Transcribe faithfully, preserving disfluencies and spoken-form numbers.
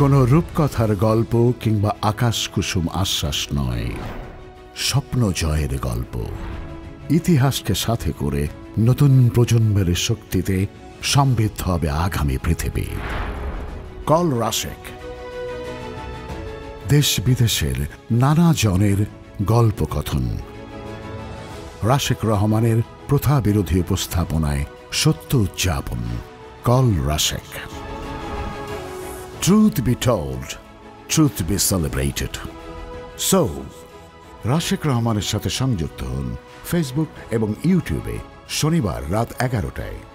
কোনো রূপকথার গল্প কিংবা আকাশ কুসুম আশ্বাস নয়, স্বপ্ন জয়ের গল্প। ইতিহাসকে সাথে করে নতুন প্রজন্মের শক্তিতে সমৃদ্ধ হবে আগামী পৃথিবী। কল রাশেক, দেশ বিদেশের নানা জনের গল্পকথন। রাশেক রহমানের প্রথা বিরোধী উপস্থাপনায় সত্য উদযাপন। Call Rashek. Truth be told, truth be celebrated. So, Rashek রহমানের সাথে সংযুক্ত হন ফেসবুক এবং ইউটিউবে শনিবার রাত এগারোটায়।